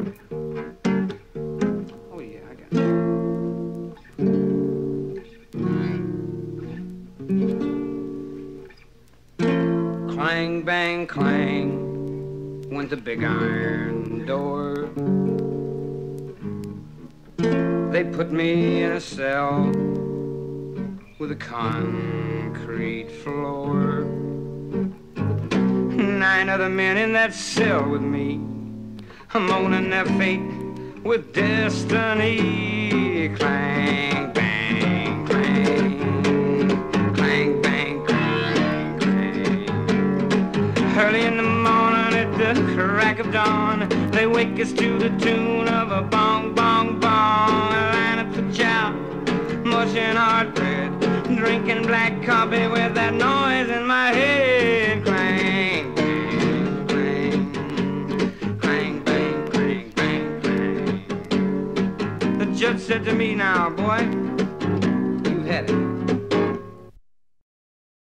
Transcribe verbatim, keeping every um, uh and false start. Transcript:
Oh yeah, I got it. Clang, bang, clang, went the big iron door. They put me in a cell with a concrete floor. Nine other men in that cell with me, moaning their fate with destiny. Clang, bang, clang, clang, bang, clang, clang. Early in the morning at the crack of dawn, they wake us to the tune of a bong, bong, bong. A line up for chow, munchin hard bread, drinking black coffee with that noise in my head. Clang, bang, clang, clang, bang, clang, bang, clang. The judge said to me, now, boy, you had it.